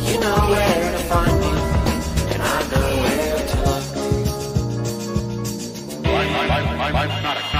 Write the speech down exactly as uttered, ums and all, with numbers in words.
You know where to find me, and I know where to look. I'm, I'm, I'm, I'm not a